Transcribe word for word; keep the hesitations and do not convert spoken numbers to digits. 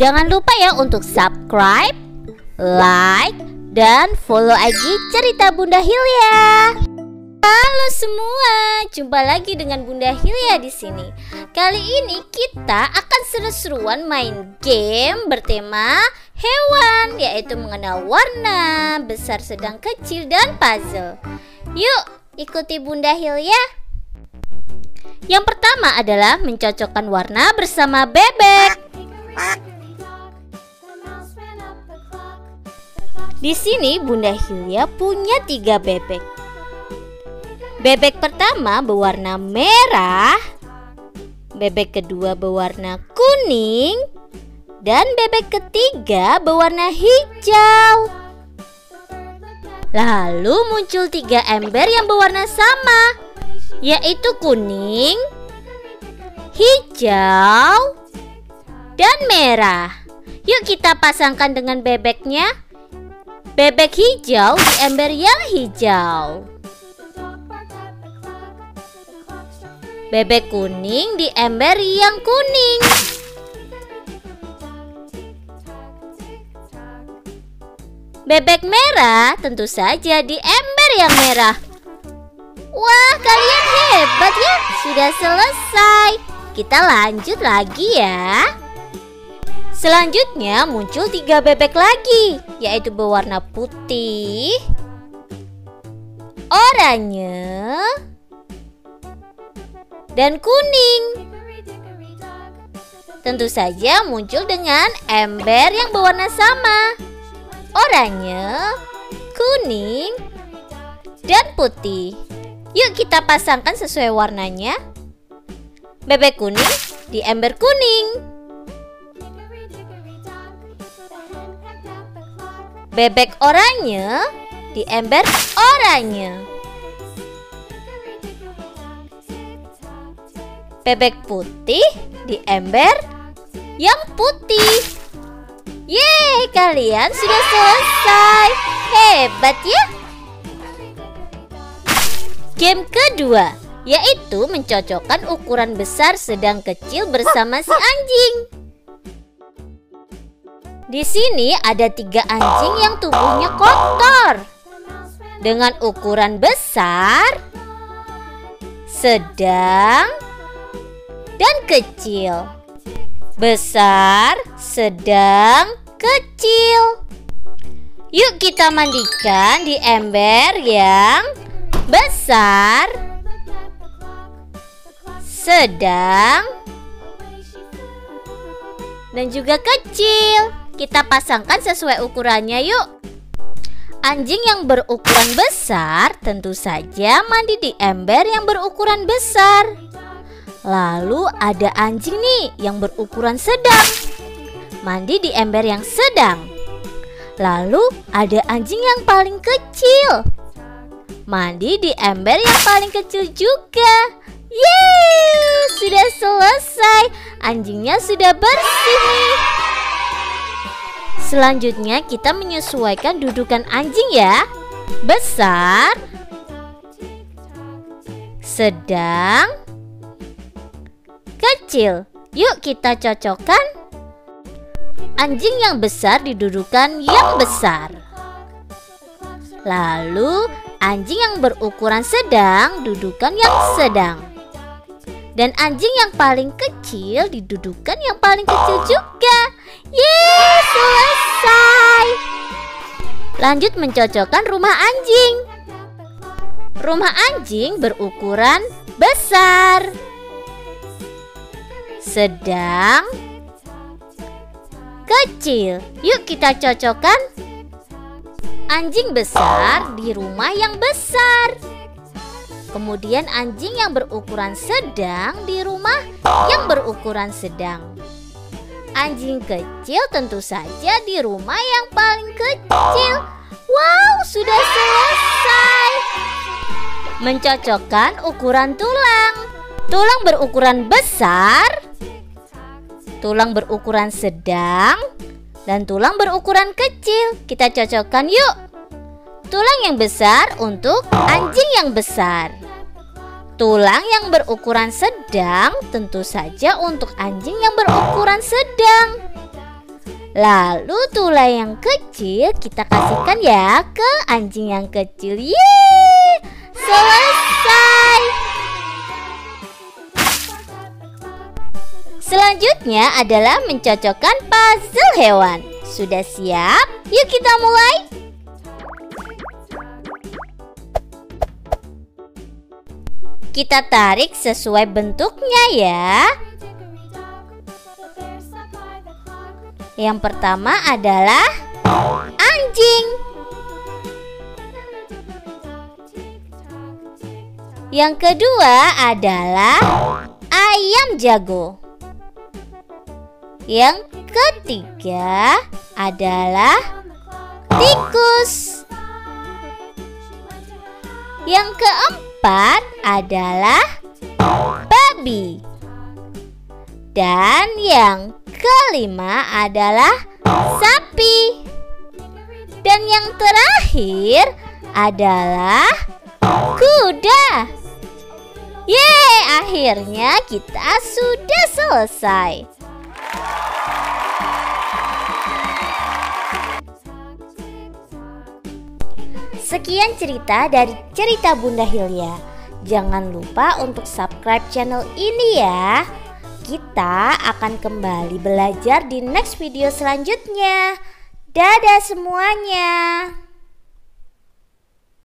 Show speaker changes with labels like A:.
A: Jangan lupa ya untuk subscribe, like, dan follow I G Cerita Bunda Hilya. Halo semua, jumpa lagi dengan Bunda Hilya di sini. Kali ini kita akan seru-seruan main game bertema hewan, yaitu mengenal warna, besar, sedang, kecil, dan puzzle. Yuk, ikuti Bunda Hilya. Yang pertama adalah mencocokkan warna bersama bebek. Di sini Bunda Hilya punya tiga bebek. Bebek pertama berwarna merah, bebek kedua berwarna kuning, dan bebek ketiga berwarna hijau. Lalu muncul tiga ember yang berwarna sama, yaitu kuning, hijau, dan merah. Yuk kita pasangkan dengan bebeknya. Bebek hijau di ember yang hijau, bebek kuning di ember yang kuning, bebek merah tentu saja di ember yang merah. Wah, kalian hebat ya, sudah selesai. Kita lanjut lagi ya. Selanjutnya muncul tiga bebek lagi, yaitu berwarna putih, oranye, dan kuning. Tentu saja muncul dengan ember yang berwarna sama, oranye, kuning, dan putih. Yuk kita pasangkan sesuai warnanya. Bebek kuning di ember kuning, bebek oranye di ember oranye, bebek putih di ember yang putih. Yeay, kalian sudah selesai. Hebat ya. Game kedua, yaitu mencocokkan ukuran besar, sedang, kecil bersama si anjing. Di sini ada tiga anjing yang tubuhnya kotor dengan ukuran besar, sedang, dan kecil. Besar, sedang, kecil. Yuk kita mandikan di ember yang besar, sedang, dan juga kecil. Kita pasangkan sesuai ukurannya yuk. Anjing yang berukuran besar tentu saja mandi di ember yang berukuran besar. Lalu ada anjing nih yang berukuran sedang, mandi di ember yang sedang. Lalu ada anjing yang paling kecil, mandi di ember yang paling kecil juga. Yeay, sudah selesai. Anjingnya sudah bersih nih. Selanjutnya kita menyesuaikan dudukan anjing ya. Besar, sedang, kecil. Yuk kita cocokkan. Anjing yang besar didudukan yang besar. Lalu anjing yang berukuran sedang dudukan yang sedang. Dan anjing yang paling kecil didudukan yang paling kecil juga. Yeay, selesai. Lanjut mencocokkan rumah anjing. Rumah anjing berukuran besar, sedang, kecil. Yuk kita cocokkan. Anjing besar di rumah yang besar. Kemudian anjing yang berukuran sedang di rumah yang berukuran sedang. Anjing kecil tentu saja di rumah yang paling kecil. Wow, sudah selesai. Mencocokkan ukuran tulang. Tulang berukuran besar, tulang berukuran sedang, dan tulang berukuran kecil. Kita cocokkan yuk. Tulang yang besar untuk anjing yang besar. Tulang yang berukuran sedang tentu saja untuk anjing yang berukuran sedang. Lalu tulang yang kecil kita kasihkan ya ke anjing yang kecil. Yeay, selesai. Selanjutnya adalah mencocokkan puzzle hewan. Sudah siap? Yuk kita mulai. Kita tarik sesuai bentuknya ya. Yang pertama adalah anjing. Yang kedua adalah ayam jago. Yang ketiga adalah tikus. Yang keempat adalah babi. Dan yang kelima adalah sapi. Dan yang terakhir adalah kuda. Yeay, akhirnya kita sudah selesai. Sekian cerita dari cerita Bunda Hilya. Jangan lupa untuk subscribe channel ini ya. Kita akan kembali belajar di next video selanjutnya. Dadah semuanya.